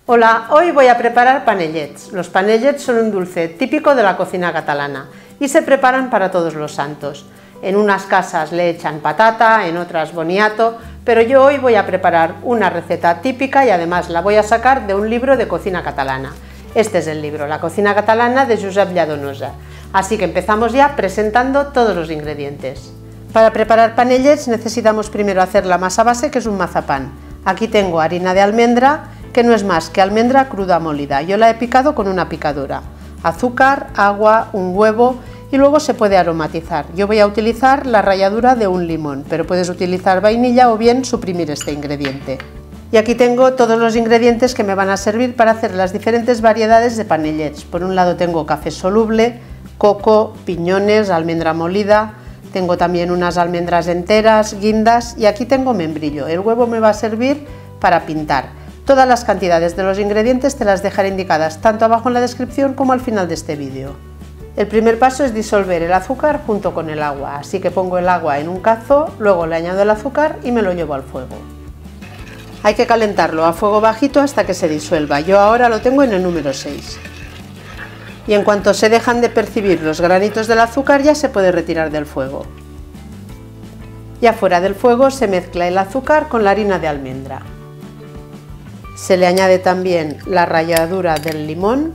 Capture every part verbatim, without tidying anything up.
Hola, hoy voy a preparar panellets. Los panellets son un dulce típico de la cocina catalana y se preparan para todos los santos. En unas casas le echan patata, en otras boniato, pero yo hoy voy a preparar una receta típica y además la voy a sacar de un libro de cocina catalana. Este es el libro, La cocina catalana de Josep Lladonosa. Así que empezamos ya presentando todos los ingredientes. Para preparar panellets necesitamos primero hacer la masa base, que es un mazapán. Aquí tengo harina de almendra, que no es más que almendra cruda molida. Yo la he picado con una picadora. Azúcar, agua, un huevo y luego se puede aromatizar. Yo voy a utilizar la ralladura de un limón, pero puedes utilizar vainilla o bien suprimir este ingrediente. Y aquí tengo todos los ingredientes que me van a servir para hacer las diferentes variedades de panellets. Por un lado tengo café soluble, coco, piñones, almendra molida, tengo también unas almendras enteras, guindas y aquí tengo membrillo. El huevo me va a servir para pintar. Todas las cantidades de los ingredientes te las dejaré indicadas tanto abajo en la descripción como al final de este vídeo. El primer paso es disolver el azúcar junto con el agua, así que pongo el agua en un cazo, luego le añado el azúcar y me lo llevo al fuego. Hay que calentarlo a fuego bajito hasta que se disuelva. Yo ahora lo tengo en el número seis. Y en cuanto se dejan de percibir los granitos del azúcar ya se puede retirar del fuego. Ya fuera del fuego se mezcla el azúcar con la harina de almendra. Se le añade también la ralladura del limón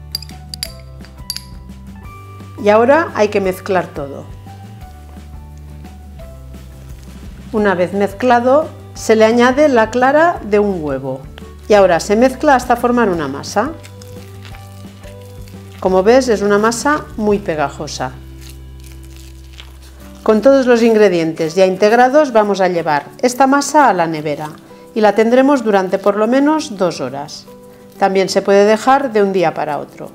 y ahora hay que mezclar todo. Una vez mezclado se le añade la clara de un huevo y ahora se mezcla hasta formar una masa. Como ves, es una masa muy pegajosa. Con todos los ingredientes ya integrados vamos a llevar esta masa a la nevera y la tendremos durante por lo menos dos horas. También se puede dejar de un día para otro.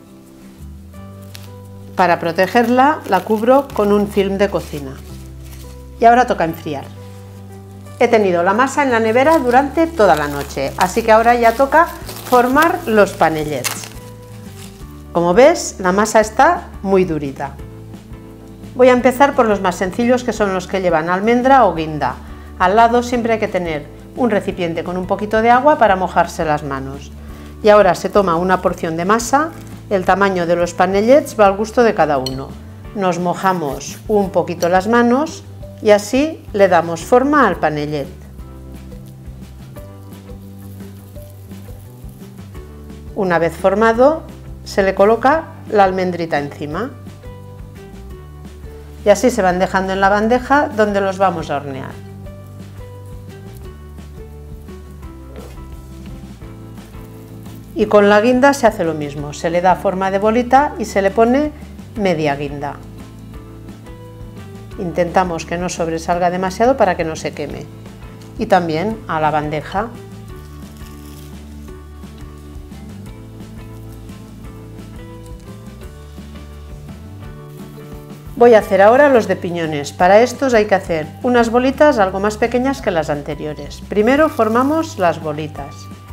Para protegerla la cubro con un film de cocina. Y ahora toca enfriar. He tenido la masa en la nevera durante toda la noche, así que ahora ya toca formar los panellets. Como ves, la masa está muy durita. Voy a empezar por los más sencillos, que son los que llevan almendra o guinda. Al lado siempre hay que tener un recipiente con un poquito de agua para mojarse las manos. Y ahora se toma una porción de masa. El tamaño de los panellets va al gusto de cada uno. Nos mojamos un poquito las manos y así le damos forma al panellet. Una vez formado, se le coloca la almendrita encima. Y así se van dejando en la bandeja donde los vamos a hornear. Y con la guinda se hace lo mismo, se le da forma de bolita y se le pone media guinda. Intentamos que no sobresalga demasiado para que no se queme. Y también a la bandeja. Voy a hacer ahora los de piñones. Para estos hay que hacer unas bolitas algo más pequeñas que las anteriores. Primero formamos las bolitas.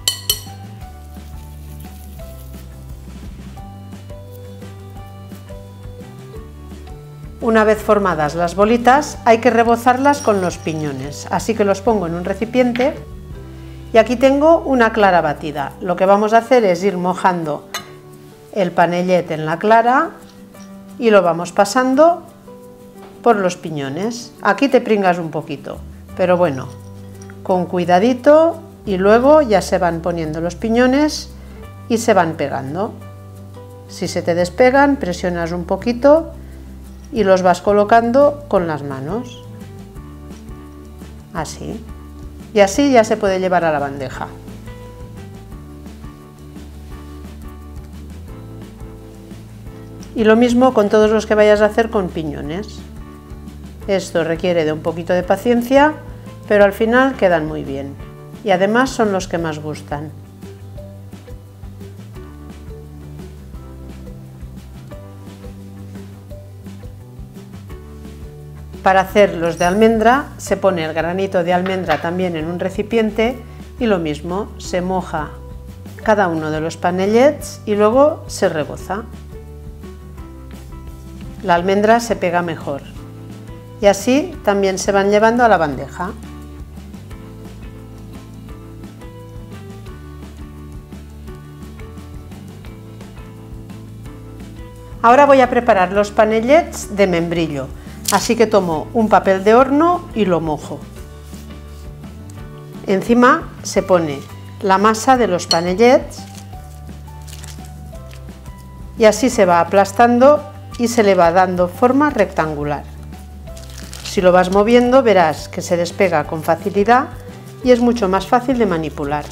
Una vez formadas las bolitas hay que rebozarlas con los piñones, así que los pongo en un recipiente y aquí tengo una clara batida. Lo que vamos a hacer es ir mojando el panellet en la clara y lo vamos pasando por los piñones. Aquí te pringas un poquito, pero bueno, con cuidadito y luego ya se van poniendo los piñones y se van pegando. Si se te despegan, presionas un poquito y los vas colocando con las manos, así, y así ya se puede llevar a la bandeja. Y lo mismo con todos los que vayas a hacer con piñones. Esto requiere de un poquito de paciencia, pero al final quedan muy bien y además son los que más gustan. Para hacer los de almendra se pone el granito de almendra también en un recipiente y lo mismo, se moja cada uno de los panellets y luego se reboza. La almendra se pega mejor y así también se van llevando a la bandeja. Ahora voy a preparar los panellets de membrillo, así que tomo un papel de horno y lo mojo. Encima se pone la masa de los panellets y así se va aplastando y se le va dando forma rectangular. Si lo vas moviendo verás que se despega con facilidad y es mucho más fácil de manipular.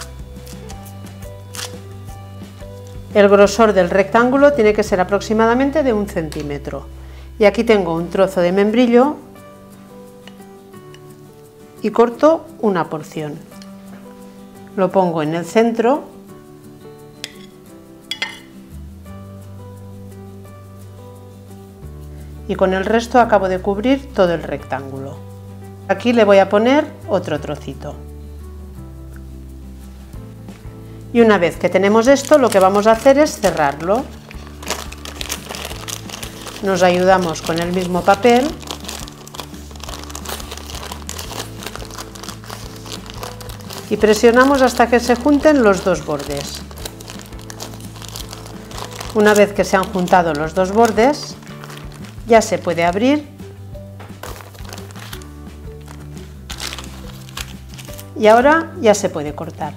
El grosor del rectángulo tiene que ser aproximadamente de un centímetro. Y aquí tengo un trozo de membrillo y corto una porción. Lo pongo en el centro y con el resto acabo de cubrir todo el rectángulo. Aquí le voy a poner otro trocito. Y una vez que tenemos esto, lo que vamos a hacer es cerrarlo. Nos ayudamos con el mismo papel y presionamos hasta que se junten los dos bordes. Una vez que se han juntado los dos bordes, ya se puede abrir y ahora ya se puede cortar.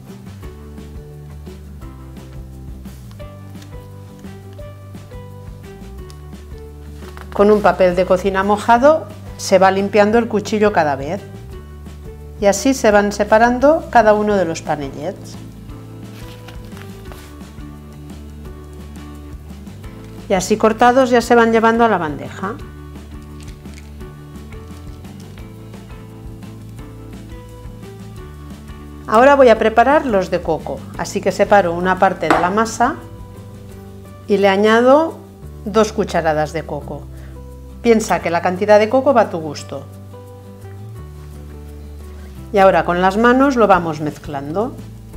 Con un papel de cocina mojado se va limpiando el cuchillo cada vez y así se van separando cada uno de los panellets. Y así cortados ya se van llevando a la bandeja. Ahora voy a preparar los de coco, así que separo una parte de la masa y le añado dos cucharadas de coco. Piensa que la cantidad de coco va a tu gusto. Y ahora con las manos lo vamos mezclando.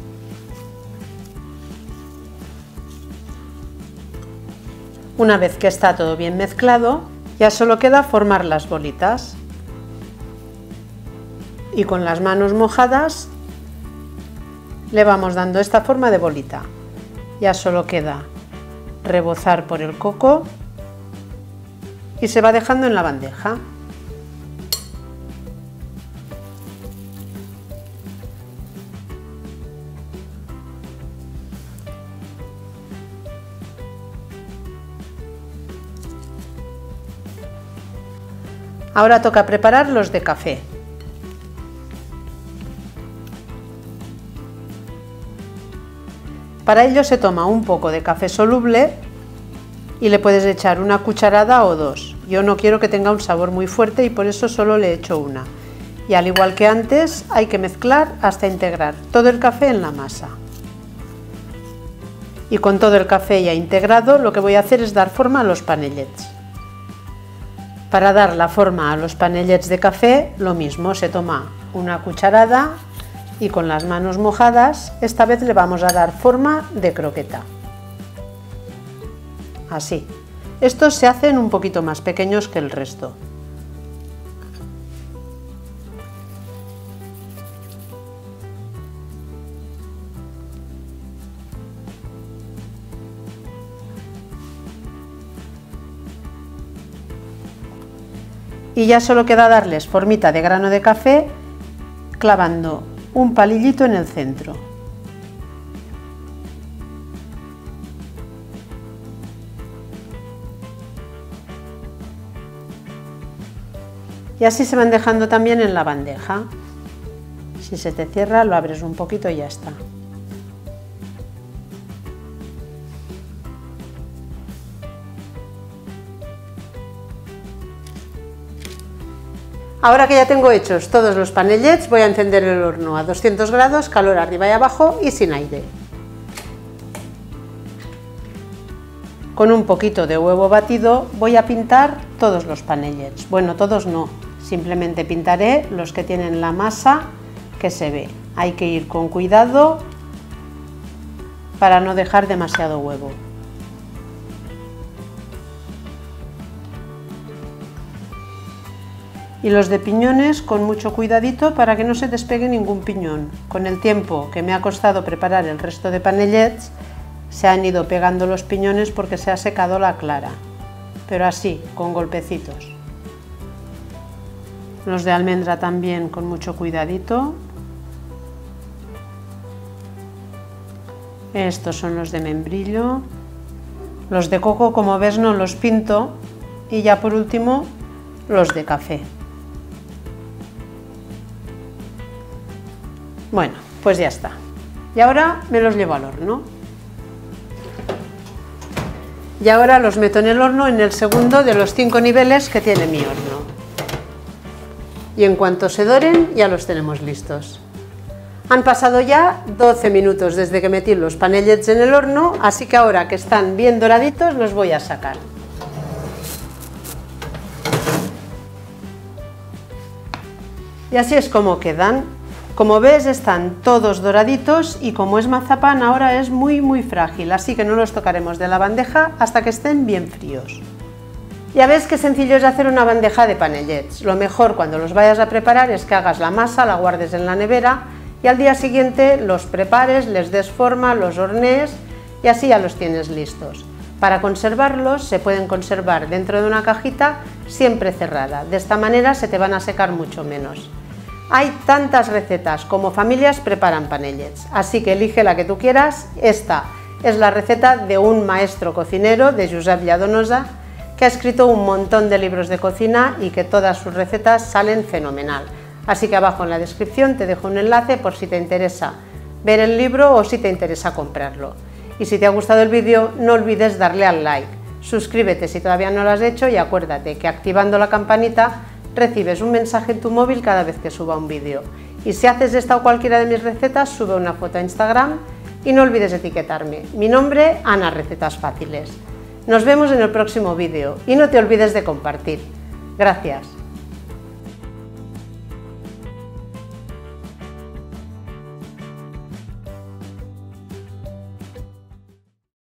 Una vez que está todo bien mezclado, ya solo queda formar las bolitas. Y con las manos mojadas le vamos dando esta forma de bolita. Ya solo queda rebozar por el coco y se va dejando en la bandeja. Ahora toca preparar los de café. Para ello se toma un poco de café soluble y le puedes echar una cucharada o dos. Yo no quiero que tenga un sabor muy fuerte y por eso solo le echo una. Y al igual que antes, hay que mezclar hasta integrar todo el café en la masa. Y con todo el café ya integrado, lo que voy a hacer es dar forma a los panellets. Para dar la forma a los panellets de café, lo mismo, se toma una cucharada y con las manos mojadas, esta vez le vamos a dar forma de croqueta. Así. Estos se hacen un poquito más pequeños que el resto. Y ya solo queda darles formita de grano de café clavando un palillito en el centro. Y así se van dejando también en la bandeja. Si se te cierra, lo abres un poquito y ya está. Ahora que ya tengo hechos todos los panellets, voy a encender el horno a doscientos grados, calor arriba y abajo y sin aire. Con un poquito de huevo batido voy a pintar todos los panellets. Bueno, todos no, simplemente pintaré los que tienen la masa que se ve. Hay que ir con cuidado para no dejar demasiado huevo. Y los de piñones con mucho cuidadito para que no se despegue ningún piñón. Con el tiempo que me ha costado preparar el resto de panellets, Se han ido pegando los piñones porque se ha secado la clara, pero así, con golpecitos. Los de almendra también con mucho cuidadito. Estos son los de membrillo. Los de coco, como ves, no los pinto. Y ya por último, los de café. Bueno, pues ya está. Y ahora me los llevo al horno. Y ahora los meto en el horno en el segundo de los cinco niveles que tiene mi horno. Y en cuanto se doren, ya los tenemos listos. Han pasado ya doce minutos desde que metí los panellets en el horno, así que ahora que están bien doraditos los voy a sacar. Y así es como quedan. Como ves, están todos doraditos y como es mazapán ahora es muy muy frágil, así que no los tocaremos de la bandeja hasta que estén bien fríos. Ya ves qué sencillo es hacer una bandeja de panellets. Lo mejor cuando los vayas a preparar es que hagas la masa, la guardes en la nevera y al día siguiente los prepares, les des forma, los hornees y así ya los tienes listos. Para conservarlos se pueden conservar dentro de una cajita siempre cerrada, de esta manera se te van a secar mucho menos. Hay tantas recetas como familias preparan panellets, así que elige la que tú quieras. Esta es la receta de un maestro cocinero, de Josep Lladonosa, que ha escrito un montón de libros de cocina y que todas sus recetas salen fenomenal. Así que abajo en la descripción te dejo un enlace por si te interesa ver el libro o si te interesa comprarlo. Y si te ha gustado el vídeo, no olvides darle al like, suscríbete si todavía no lo has hecho y acuérdate que activando la campanita recibes un mensaje en tu móvil cada vez que suba un vídeo. Y si haces esta o cualquiera de mis recetas, sube una foto a Instagram y no olvides etiquetarme. Mi nombre, Ana Recetas Fáciles. Nos vemos en el próximo vídeo y no te olvides de compartir. Gracias.